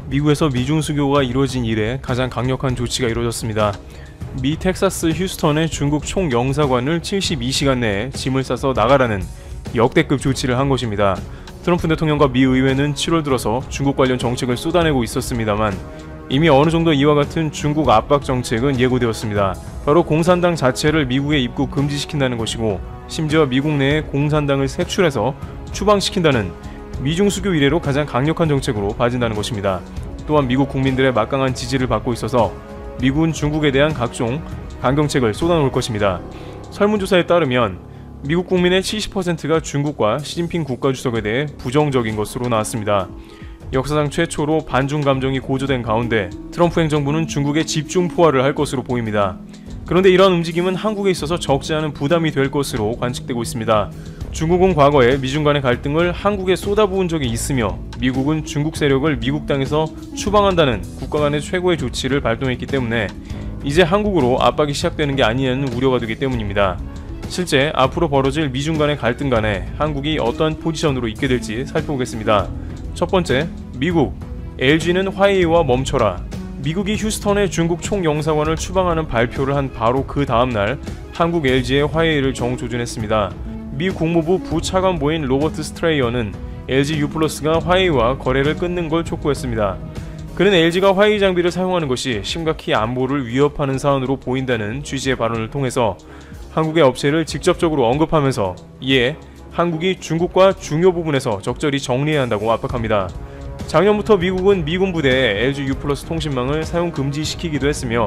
미국에서 미중 수교가 이루어진 이래 가장 강력한 조치가 이루어졌습니다. 미 텍사스 휴스턴의 중국 총영사관을 72시간 내에 짐을 싸서 나가라는 역대급 조치를 한 것입니다. 트럼프 대통령과 미 의회는 7월 들어서 중국 관련 정책을 쏟아내고 있었습니다만 이미 어느 정도 이와 같은 중국 압박 정책은 예고되었습니다. 바로 공산당 자체를 미국에 입국 금지시킨다는 것이고, 심지어 미국 내에 공산당을 색출해서 추방시킨다는 미중 수교 이래로 가장 강력한 정책으로 봐진다는 것입니다. 또한 미국 국민들의 막강한 지지를 받고 있어서 미국은 중국에 대한 각종 강경책을 쏟아놓을 것입니다. 설문조사에 따르면 미국 국민의 70%가 중국과 시진핑 국가주석에 대해 부정적인 것으로 나왔습니다. 역사상 최초로 반중 감정이 고조된 가운데 트럼프 행정부는 중국에 집중 포화를 할 것으로 보입니다. 그런데 이러한 움직임은 한국에 있어서 적지 않은 부담이 될 것으로 관측되고 있습니다. 중국은 과거에 미중 간의 갈등을 한국에 쏟아부은 적이 있으며 미국은 중국 세력을 미국 땅에서 추방한다는 국가 간의 최고의 조치를 발동했기 때문에 이제 한국으로 압박이 시작되는 게 아니냐는 우려가 되기 때문입니다. 실제 앞으로 벌어질 미중 간의 갈등 간에 한국이 어떠한 포지션으로 있게 될지 살펴보겠습니다. 첫 번째, 미국. LG는 화웨이와 멈춰라. 미국이 휴스턴의 중국 총영사관을 추방하는 발표를 한 바로 그 다음날 한국 LG의 화웨이를 정조준했습니다. 미 국무부 부차관보인 로버트 스트레이어는 LG U+가 화웨이와 거래를 끊는 걸 촉구했습니다. 그는 LG가 화웨이 장비를 사용하는 것이 심각히 안보를 위협하는 사안으로 보인다는 취지의 발언을 통해서 한국의 업체를 직접적으로 언급하면서 이에 한국이 중국과 중요 부분에서 적절히 정리해야 한다고 압박합니다. 작년부터 미국은 미군 부대에 LG U+ 통신망을 사용 금지시키기도 했으며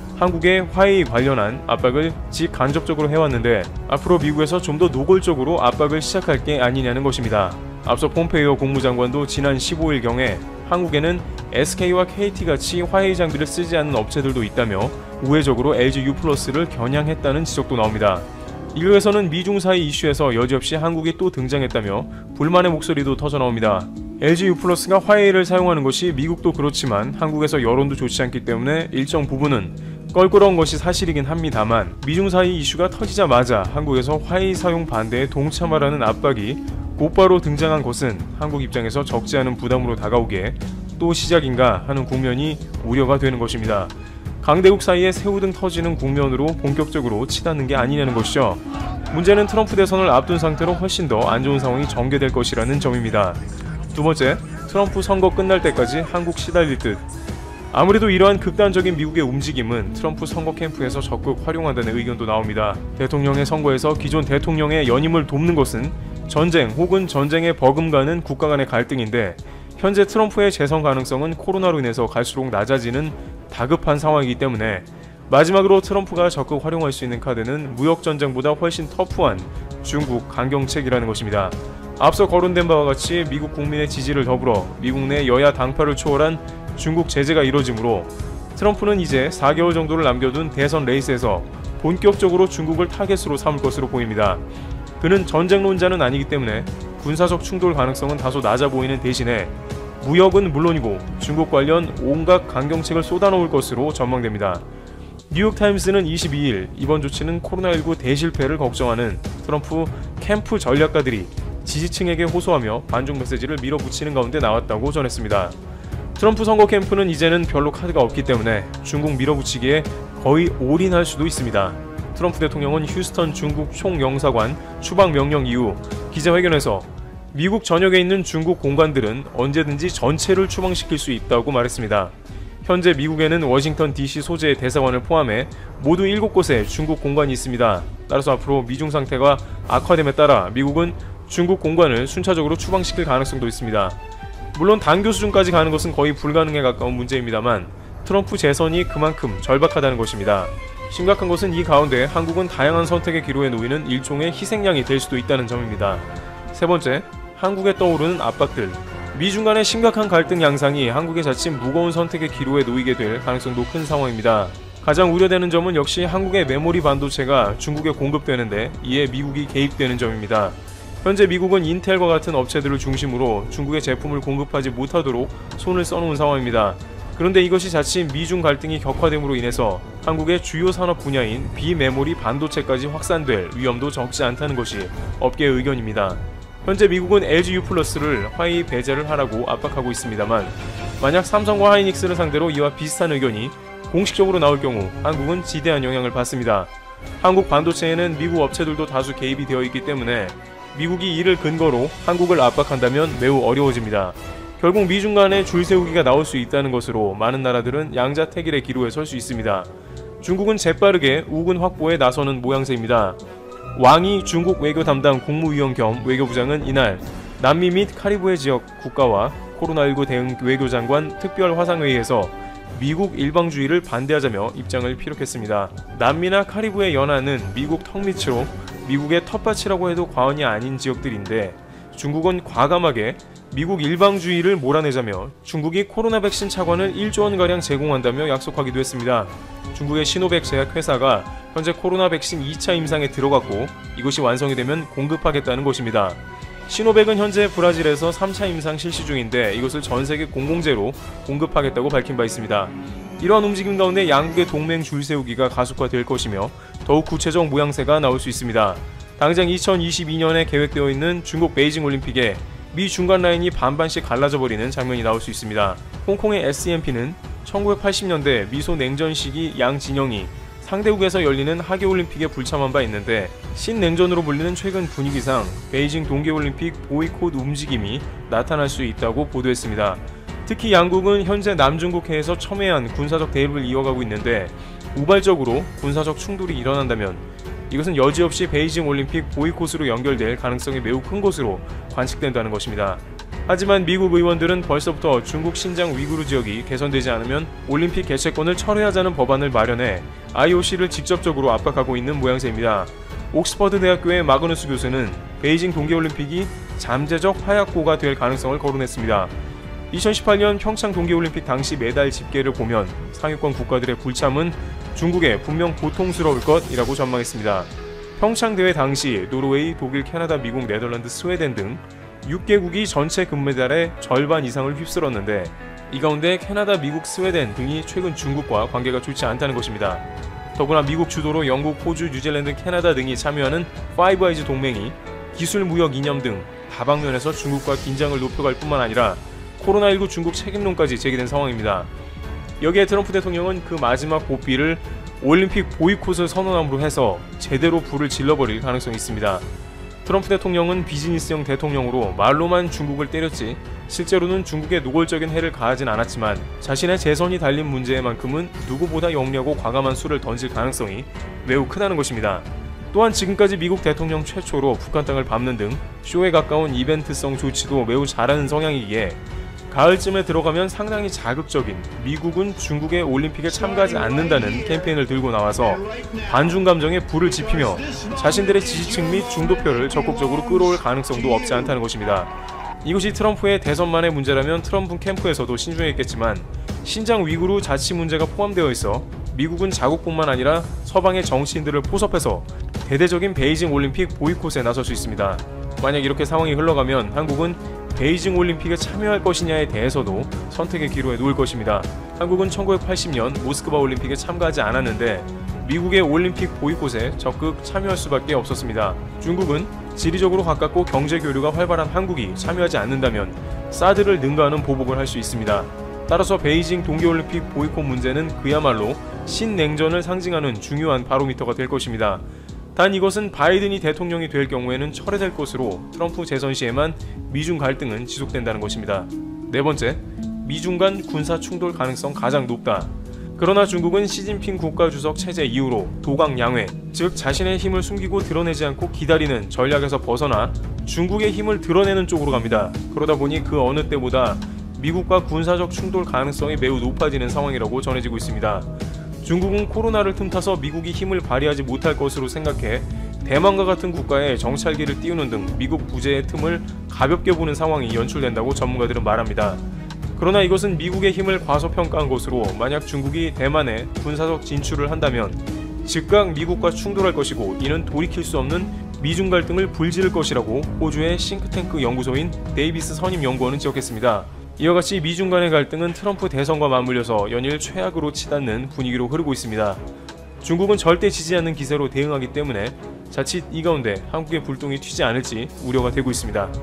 한국의 화웨이 관련한 압박을 직간접적으로 해왔는데 앞으로 미국에서 좀 더 노골적으로 압박을 시작할 게 아니냐는 것입니다. 앞서 폼페이오 국무장관도 지난 15일경에 한국에는 SK와 KT같이 화웨이 장비를 쓰지 않는 업체들도 있다며 우회적으로 LG U+를 겨냥했다는 지적도 나옵니다. 일각에서는 미중 사이 이슈에서 여지없이 한국이 또 등장했다며 불만의 목소리도 터져나옵니다. LG U+가 화웨이를 사용하는 것이 미국도 그렇지만 한국에서 여론도 좋지 않기 때문에 일정 부분은 껄끄러운 것이 사실이긴 합니다만 미중 사이 이슈가 터지자마자 한국에서 화웨이 사용 반대에 동참하라는 압박이 곧바로 등장한 것은 한국 입장에서 적지 않은 부담으로 다가오기에 또 시작인가 하는 국면이 우려가 되는 것입니다. 강대국 사이에 새우등 터지는 국면으로 본격적으로 치닫는 게 아니냐는 것이죠. 문제는 트럼프 대선을 앞둔 상태로 훨씬 더 안 좋은 상황이 전개될 것이라는 점입니다. 두 번째, 트럼프 선거 끝날 때까지 한국 시달릴 듯. 아무래도 이러한 극단적인 미국의 움직임은 트럼프 선거 캠프에서 적극 활용한다는 의견도 나옵니다. 대통령의 선거에서 기존 대통령의 연임을 돕는 것은 전쟁 혹은 전쟁에 버금가는 국가 간의 갈등인데 현재 트럼프의 재선 가능성은 코로나로 인해서 갈수록 낮아지는 다급한 상황이기 때문에 마지막으로 트럼프가 적극 활용할 수 있는 카드는 무역전쟁보다 훨씬 터프한 중국 강경책이라는 것입니다. 앞서 거론된 바와 같이 미국 국민의 지지를 더불어 미국 내 여야 당파를 초월한 중국 제재가 이뤄지므로 트럼프는 이제 4개월 정도를 남겨둔 대선 레이스에서 본격적으로 중국을 타겟으로 삼을 것으로 보입니다. 그는 전쟁론자는 아니기 때문에 군사적 충돌 가능성은 다소 낮아 보이는 대신에 무역은 물론이고 중국 관련 온갖 강경책을 쏟아놓을 것으로 전망됩니다. 뉴욕타임스는 22일 이번 조치는 코로나19 대실패를 걱정하는 트럼프 캠프 전략가들이 지지층에게 호소하며 반중 메시지를 밀어붙이는 가운데 나왔다고 전했습니다. 트럼프 선거 캠프는 이제는 별로 카드가 없기 때문에 중국 밀어붙이기에 거의 올인할 수도 있습니다. 트럼프 대통령은 휴스턴 중국 총영사관 추방 명령 이후 기자회견에서 미국 전역에 있는 중국 공관들은 언제든지 전체를 추방시킬 수 있다고 말했습니다. 현재 미국에는 워싱턴 DC 소재의 대사관을 포함해 모두 7곳에 중국 공관이 있습니다. 따라서 앞으로 미중 상태가 악화됨에 따라 미국은 중국 공관을 순차적으로 추방시킬 가능성도 있습니다. 물론 당교 수준까지 가는 것은 거의 불가능에 가까운 문제입니다만 트럼프 재선이 그만큼 절박하다는 것입니다. 심각한 것은 이 가운데 한국은 다양한 선택의 기로에 놓이는 일종의 희생양이 될 수도 있다는 점입니다. 세 번째, 한국에 떠오르는 압박들. 미중 간의 심각한 갈등 양상이 한국의 자칫 무거운 선택의 기로에 놓이게 될 가능성도 큰 상황입니다. 가장 우려되는 점은 역시 한국의 메모리 반도체가 중국에 공급되는데 이에 미국이 개입되는 점입니다. 현재 미국은 인텔과 같은 업체들을 중심으로 중국의 제품을 공급하지 못하도록 손을 써놓은 상황입니다. 그런데 이것이 자칫 미중 갈등이 격화됨으로 인해서 한국의 주요 산업 분야인 비메모리 반도체까지 확산될 위험도 적지 않다는 것이 업계의 의견입니다. 현재 미국은 LG U+를 화웨이 배제를 하라고 압박하고 있습니다만 만약 삼성과 하이닉스를 상대로 이와 비슷한 의견이 공식적으로 나올 경우 한국은 지대한 영향을 받습니다. 한국 반도체에는 미국 업체들도 다수 개입이 되어 있기 때문에 미국이 이를 근거로 한국을 압박한다면 매우 어려워집니다. 결국 미중 간의 줄세우기가 나올 수 있다는 것으로 많은 나라들은 양자택일의 기로에 설 수 있습니다. 중국은 재빠르게 우군 확보에 나서는 모양새입니다. 왕이 중국 외교 담당 국무위원 겸 외교부장은 이날 남미 및 카리브해 지역 국가와 코로나19 대응 외교장관 특별 화상회의에서 미국 일방주의를 반대하자며 입장을 피력했습니다. 남미나 카리브해 연안은 미국 턱밑으로 미국의 텃밭이라고 해도 과언이 아닌 지역들인데 중국은 과감하게 미국 일방주의를 몰아내자며 중국이 코로나 백신 차관을 1조 원가량 제공한다며 약속하기도 했습니다. 중국의 시노백 제약 회사가 현재 코로나 백신 2차 임상에 들어갔고 이것이 완성이 되면 공급하겠다는 것입니다. 시노백은 현재 브라질에서 3차 임상 실시 중인데 이것을 전세계 공공재로 공급하겠다고 밝힌 바 있습니다. 이러한 움직임 가운데 양국의 동맹 줄세우기가 가속화될 것이며 더욱 구체적 모양새가 나올 수 있습니다. 당장 2022년에 계획되어 있는 중국 베이징 올림픽에 미 중간 라인이 반반씩 갈라져 버리는 장면이 나올 수 있습니다. 홍콩의 SCMP는 1980년대 미소 냉전 시기 양 진영이 상대국에서 열리는 하계올림픽에 불참한 바 있는데 신냉전으로 불리는 최근 분위기상 베이징 동계올림픽 보이콧 움직임이 나타날 수 있다고 보도했습니다. 특히 양국은 현재 남중국해에서 첨예한 군사적 대립을 이어가고 있는데 우발적으로 군사적 충돌이 일어난다면 이것은 여지없이 베이징 올림픽 보이콧으로 연결될 가능성이 매우 큰 것으로 관측된다는 것입니다. 하지만 미국 의원들은 벌써부터 중국 신장 위구르 지역이 개선되지 않으면 올림픽 개최권을 철회하자는 법안을 마련해 IOC를 직접적으로 압박하고 있는 모양새입니다. 옥스퍼드 대학교의 마그누스 교수는 베이징 동계올림픽이 잠재적 화약고가 될 가능성을 거론했습니다. 2018년 평창 동계올림픽 당시 메달 집계를 보면 상위권 국가들의 불참은 중국에 분명 고통스러울 것이라고 전망했습니다. 평창 대회 당시 노르웨이, 독일, 캐나다, 미국, 네덜란드, 스웨덴 등 6개국이 전체 금메달의 절반 이상을 휩쓸었는데 이 가운데 캐나다, 미국, 스웨덴 등이 최근 중국과 관계가 좋지 않다는 것입니다. 더구나 미국 주도로 영국, 호주, 뉴질랜드, 캐나다 등이 참여하는 파이브 아이즈 동맹이 기술 무역 이념 등 다방면에서 중국과 긴장을 높여갈 뿐만 아니라 코로나19 중국 책임론까지 제기된 상황입니다. 여기에 트럼프 대통령은 그 마지막 고비를 올림픽 보이콧을 선언함으로 해서 제대로 불을 질러버릴 가능성이 있습니다. 트럼프 대통령은 비즈니스형 대통령으로 말로만 중국을 때렸지 실제로는 중국에 노골적인 해를 가하진 않았지만 자신의 재선이 달린 문제만큼은 누구보다 영리하고 과감한 수를 던질 가능성이 매우 크다는 것입니다. 또한 지금까지 미국 대통령 최초로 북한 땅을 밟는 등 쇼에 가까운 이벤트성 조치도 매우 잘하는 성향이기에 가을쯤에 들어가면 상당히 자극적인 미국은 중국의 올림픽에 참가하지 않는다는 캠페인을 들고 나와서 반중 감정에 불을 지피며 자신들의 지지층 및 중도표를 적극적으로 끌어올 가능성도 없지 않다는 것입니다. 이것이 트럼프의 대선만의 문제라면 트럼프 캠프에서도 신중했겠지만 신장 위구르 자치 문제가 포함되어 있어 미국은 자국뿐만 아니라 서방의 정치인들을 포섭해서 대대적인 베이징 올림픽 보이콧에 나설 수 있습니다. 만약 이렇게 상황이 흘러가면 한국은 베이징 올림픽에 참여할 것이냐에 대해서도 선택의 기로에 놓을 것입니다. 한국은 1980년 모스크바 올림픽에 참가하지 않았는데 미국의 올림픽 보이콧에 적극 참여할 수밖에 없었습니다. 중국은 지리적으로 가깝고 경제 교류가 활발한 한국이 참여하지 않는다면 사드를 능가하는 보복을 할 수 있습니다. 따라서 베이징 동계올림픽 보이콧 문제는 그야말로 신냉전을 상징하는 중요한 바로미터가 될 것입니다. 단 이것은 바이든이 대통령이 될 경우에는 철회될 것으로 트럼프 재선 시에만 미중 갈등은 지속된다는 것입니다. 네 번째, 미중 간 군사 충돌 가능성 가장 높다. 그러나 중국은 시진핑 국가주석 체제 이후로 도강 양회, 즉 자신의 힘을 숨기고 드러내지 않고 기다리는 전략에서 벗어나 중국의 힘을 드러내는 쪽으로 갑니다. 그러다 보니 그 어느 때보다 미국과 군사적 충돌 가능성이 매우 높아지는 상황이라고 전해지고 있습니다. 중국은 코로나를 틈타서 미국이 힘을 발휘하지 못할 것으로 생각해 대만과 같은 국가에 정찰기를 띄우는 등 미국 부재의 틈을 가볍게 보는 상황이 연출된다고 전문가들은 말합니다. 그러나 이것은 미국의 힘을 과소평가한 것으로 만약 중국이 대만에 군사적 진출을 한다면 즉각 미국과 충돌할 것이고 이는 돌이킬 수 없는 미중 갈등을 불지를 것이라고 호주의 싱크탱크 연구소인 데이비스 선임 연구원은 지적했습니다. 이와 같이 미중 간의 갈등은 트럼프 대선과 맞물려서 연일 최악으로 치닫는 분위기로 흐르고 있습니다. 중국은 절대 지지 않는 기세로 대응하기 때문에 자칫 이 가운데 한국의 불똥이 튀지 않을지 우려가 되고 있습니다.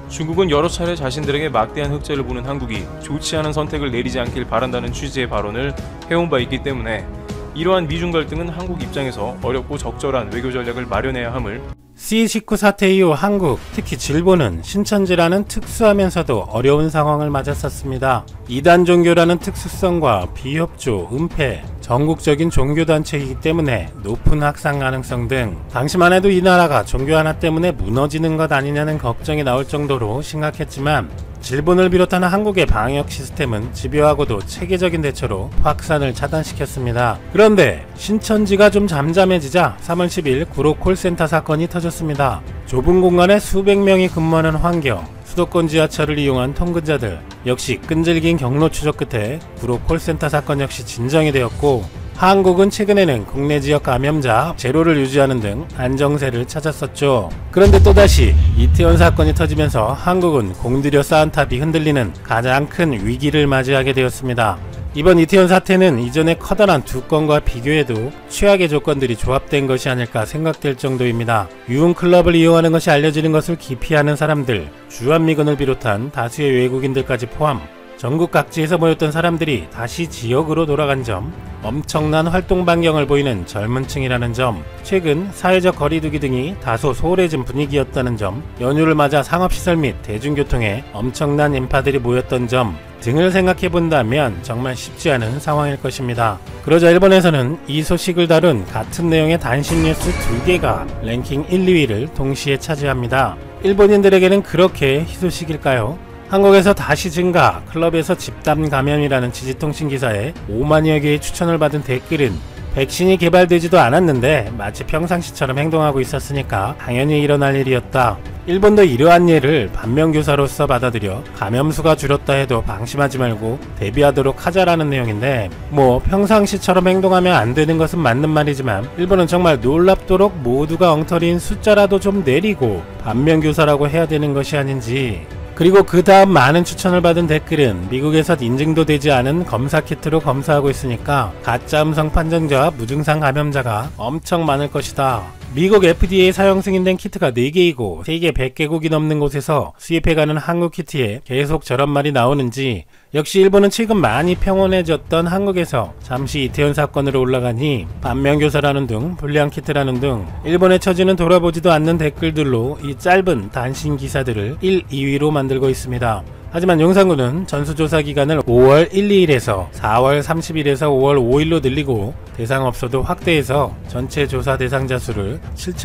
중국은 여러 차례 자신들에게 막대한 흑자를 보는 한국이 좋지 않은 선택을 내리지 않길 바란다는 취지의 발언을 해온 바 있기 때문에 이러한 미중 갈등은 한국 입장에서 어렵고 적절한 외교 전략을 마련해야 함을 C19 사태 이후 한국, 특히 질본은 신천지라는 특수하면서도 어려운 상황을 맞았었습니다. 이단 종교라는 특수성과 비협조, 은폐, 전국적인 종교단체이기 때문에 높은 확산 가능성 등 당시만 해도 이 나라가 종교 하나 때문에 무너지는 것 아니냐는 걱정이 나올 정도로 심각했지만 질본을 비롯한 한국의 방역 시스템은 집요하고도 체계적인 대처로 확산을 차단시켰습니다. 그런데 신천지가 좀 잠잠해지자 3월 10일 구로 콜센터 사건이 터졌습니다. 좁은 공간에 수백 명이 근무하는 환경, 수도권 지하철을 이용한 통근자들, 역시 끈질긴 경로 추적 끝에 구로 콜센터 사건 역시 진정이 되었고 한국은 최근에는 국내 지역 감염자 제로를 유지하는 등 안정세를 찾았었죠. 그런데 또다시 이태원 사건이 터지면서 한국은 공들여 쌓은 탑이 흔들리는 가장 큰 위기를 맞이하게 되었습니다. 이번 이태원 사태는 이전의 커다란 두 건과 비교해도 최악의 조건들이 조합된 것이 아닐까 생각될 정도입니다. 유흥클럽을 이용하는 것이 알려지는 것을 기피하는 사람들, 주한미군을 비롯한 다수의 외국인들까지 포함 전국 각지에서 모였던 사람들이 다시 지역으로 돌아간 점, 엄청난 활동 반경을 보이는 젊은 층이라는 점, 최근 사회적 거리두기 등이 다소 소홀해진 분위기였다는 점, 연휴를 맞아 상업시설 및 대중교통에 엄청난 인파들이 모였던 점 등을 생각해본다면 정말 쉽지 않은 상황일 것입니다. 그러자 일본에서는 이 소식을 다룬 같은 내용의 단신 뉴스 2개가 랭킹 1, 2위를 동시에 차지합니다. 일본인들에게는 그렇게 희소식일까요? 한국에서 다시 증가, 클럽에서 집단 감염이라는 지지통신 기사에 5만여 개의 추천을 받은 댓글은 백신이 개발되지도 않았는데 마치 평상시처럼 행동하고 있었으니까 당연히 일어날 일이었다. 일본도 이러한 예를 반면교사로서 받아들여 감염수가 줄었다 해도 방심하지 말고 대비하도록 하자라는 내용인데 뭐 평상시처럼 행동하면 안 되는 것은 맞는 말이지만 일본은 정말 놀랍도록 모두가 엉터리인 숫자라도 좀 내리고 반면교사라고 해야 되는 것이 아닌지. 그리고 그 다음 많은 추천을 받은 댓글은 미국에서 인증도 되지 않은 검사 키트로 검사하고 있으니까 가짜 음성 판정자와 무증상 감염자가 엄청 많을 것이다. 미국 FDA 사용 승인된 키트가 4개이고 세계 100개국이 넘는 곳에서 수입해가는 한국 키트에 계속 저런 말이 나오는지 역시 일본은 최근 많이 평온해졌던 한국에서 잠시 이태원 사건으로 올라가니 반면교사라는 등 불량 키트라는 등 일본의 처지는 돌아보지도 않는 댓글들로 이 짧은 단신 기사들을 1, 2위로 만들고 있습니다. 하지만 용산구는 전수조사 기간을 5월 1, 2일에서 4월 30일에서 5월 5일로 늘리고 대상업소도 확대해서 전체 조사 대상자 수를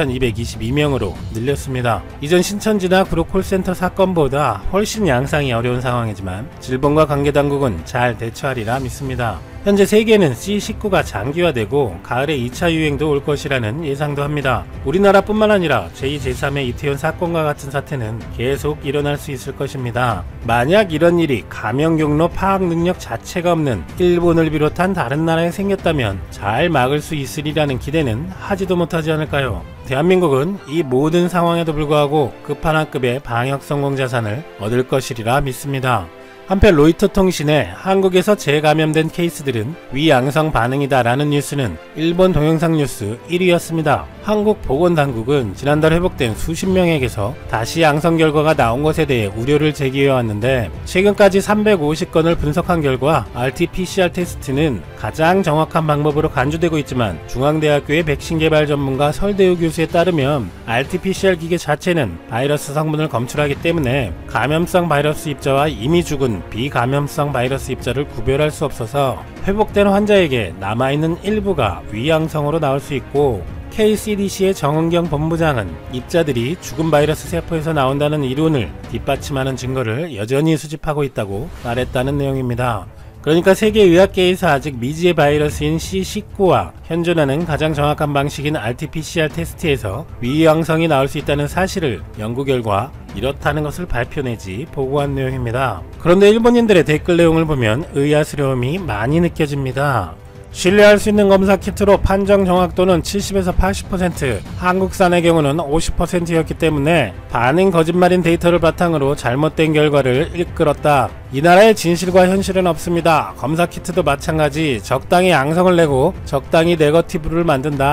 7,222명으로 늘렸습니다. 이전 신천지나 구로 콜센터 사건보다 훨씬 양상이 어려운 상황이지만 질본과 관계당국은 잘 대처하리라 믿습니다. 현재 세계는 C19가 장기화되고 가을에 2차 유행도 올 것이라는 예상도 합니다. 우리나라뿐만 아니라 제2, 제3의 이태원 사건과 같은 사태는 계속 일어날 수 있을 것입니다. 만약 이런 일이 감염 경로 파악 능력 자체가 없는 일본을 비롯한 다른 나라에 생겼다면 잘 막을 수 있으리라는 기대는 하지도 못하지 않을까요? 대한민국은 이 모든 상황에도 불구하고 끝판왕급의 방역 성공 자산을 얻을 것이리라 믿습니다. 한편 로이터 통신의 한국에서 재감염된 케이스들은 위양성 반응이다 라는 뉴스는 일본 동영상 뉴스 1위였습니다. 한국 보건당국은 지난달 회복된 수십 명에게서 다시 양성 결과가 나온 것에 대해 우려를 제기해왔는데 최근까지 350건을 분석한 결과 RT-PCR 테스트는 가장 정확한 방법으로 간주되고 있지만 중앙대학교의 백신 개발 전문가 설대우 교수에 따르면 RT-PCR 기계 자체는 바이러스 성분을 검출하기 때문에 감염성 바이러스 입자와 이미 죽은 비감염성 바이러스 입자를 구별할 수 없어서 회복된 환자에게 남아있는 일부가 위양성으로 나올 수 있고 KCDC의 정은경 본부장은 입자들이 죽은 바이러스 세포에서 나온다는 이론을 뒷받침하는 증거를 여전히 수집하고 있다고 말했다는 내용입니다. 그러니까 세계의학계에서 아직 미지의 바이러스인 C19와 현존하는 가장 정확한 방식인 RT-PCR 테스트에서 위양성이 나올 수 있다는 사실을 연구 결과 이렇다는 것을 발표내지 보고한 내용입니다. 그런데 일본인들의 댓글 내용을 보면 의아스러움이 많이 느껴집니다. 신뢰할 수 있는 검사 키트로 판정 정확도는 70에서 80%, 한국산의 경우는 50%였기 때문에 반응 거짓말인 데이터를 바탕으로 잘못된 결과를 이끌었다. 이 나라의 진실과 현실은 없습니다. 검사 키트도 마찬가지 적당히 양성을 내고 적당히 네거티브를 만든다.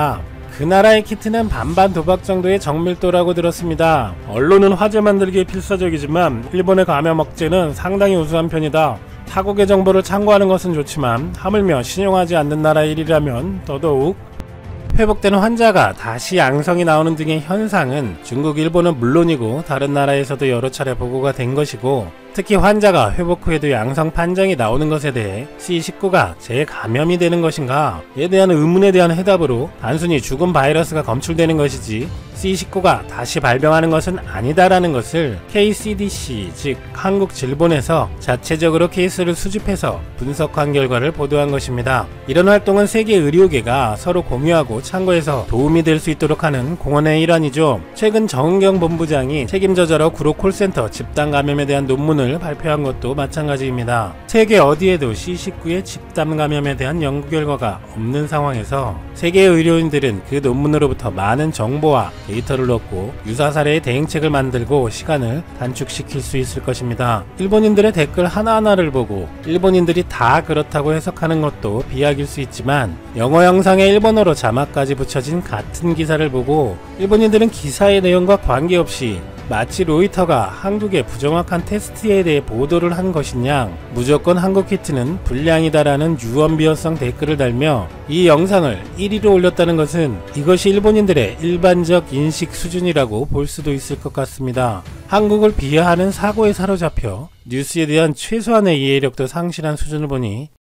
그 나라의 키트는 반반 도박 정도의 정밀도라고 들었습니다. 언론은 화제 만들기에 필사적이지만 일본의 감염 억제는 상당히 우수한 편이다. 타국의 정보를 참고하는 것은 좋지만 하물며 신용하지 않는 나라의 일이라면 더더욱. 회복되는 환자가 다시 양성이 나오는 등의 현상은 중국, 일본은 물론이고 다른 나라에서도 여러 차례 보고가 된 것이고, 특히 환자가 회복 후에도 양성 판정이 나오는 것에 대해 C19가 재감염이 되는 것인가에 대한 의문에 대한 해답으로 단순히 죽은 바이러스가 검출되는 것이지 C19가 다시 발병하는 것은 아니다라는 것을 KCDC, 즉 한국질본에서 자체적으로 케이스를 수집해서 분석한 결과를 보도한 것입니다. 이런 활동은 세계 의료계가 서로 공유하고 참고해서 도움이 될 수 있도록 하는 공헌의 일환이죠. 최근 정은경 본부장이 책임져자로 구로 콜센터 집단 감염에 대한 논문을 발표한 것도 마찬가지입니다. 세계 어디에도 C19의 집단 감염에 대한 연구 결과가 없는 상황에서 세계 의료인들은 그 논문으로부터 많은 정보와 데이터를 얻고 유사 사례의 대응책을 만들고 시간을 단축시킬 수 있을 것입니다. 일본인들의 댓글 하나하나를 보고 일본인들이 다 그렇다고 해석하는 것도 비약일 수 있지만, 영어 영상에 일본어로 자막까지 붙여진 같은 기사를 보고 일본인들은 기사의 내용과 관계없이 마치 로이터가 한국의 부정확한 테스트에 대해 보도를 한 것이냐, 무조건 한국 키트는 불량이다라는 유언비어성 댓글을 달며 이 영상을 1위로 올렸다는 것은 이것이 일본인들의 일반적 인식 수준이라고 볼 수도 있을 것 같습니다. 한국을 비하하는 사고에 사로잡혀 뉴스에 대한 최소한의 이해력도 상실한 수준을 보니